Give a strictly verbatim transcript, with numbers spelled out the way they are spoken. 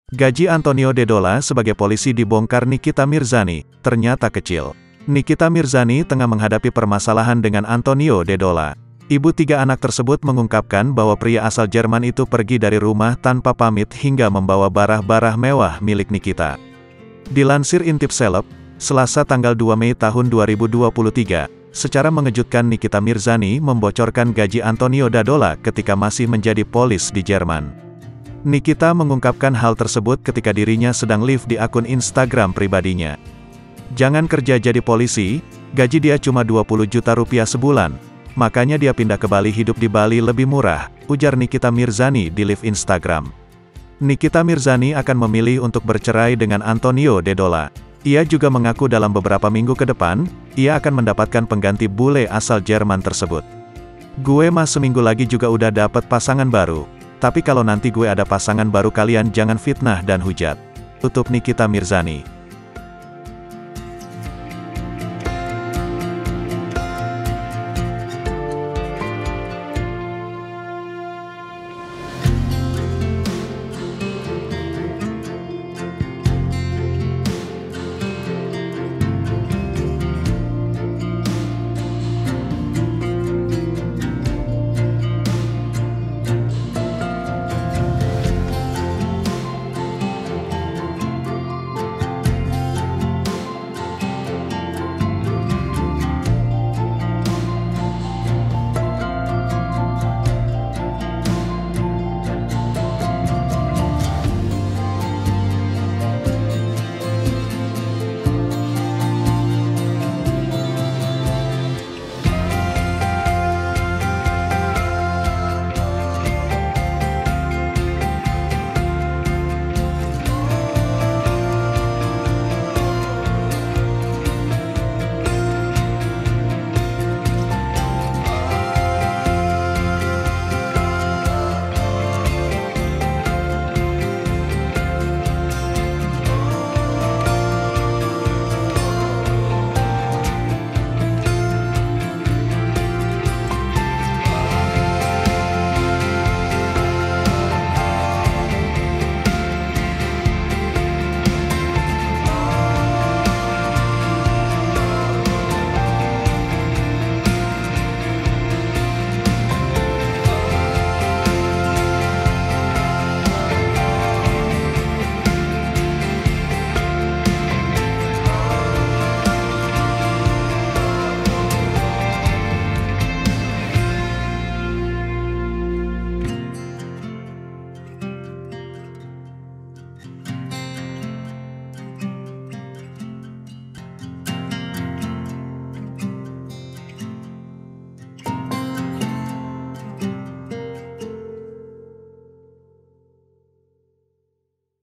Gaji Antonio Dedola sebagai polisi dibongkar Nikita Mirzani, ternyata kecil. Nikita Mirzani tengah menghadapi permasalahan dengan Antonio Dedola. Ibu tiga anak tersebut mengungkapkan bahwa pria asal Jerman itu pergi dari rumah tanpa pamit hingga membawa barah-barah mewah milik Nikita. Dilansir Intip Seleb, Selasa tanggal dua Mei tahun dua ribu dua puluh tiga, secara mengejutkan Nikita Mirzani membocorkan gaji Antonio Dedola ketika masih menjadi polis di Jerman. Nikita mengungkapkan hal tersebut ketika dirinya sedang live di akun Instagram pribadinya. Jangan kerja jadi polisi, gaji dia cuma dua puluh juta rupiah sebulan. Makanya dia pindah ke Bali, hidup di Bali lebih murah, ujar Nikita Mirzani di live Instagram. Nikita Mirzani akan memilih untuk bercerai dengan Antonio Dedola. Ia juga mengaku dalam beberapa minggu ke depan, ia akan mendapatkan pengganti bule asal Jerman tersebut. Gue mah seminggu lagi juga udah dapet pasangan baru. Tapi kalau nanti gue ada pasangan baru kalian jangan fitnah dan hujat. Tutup Nikita Mirzani.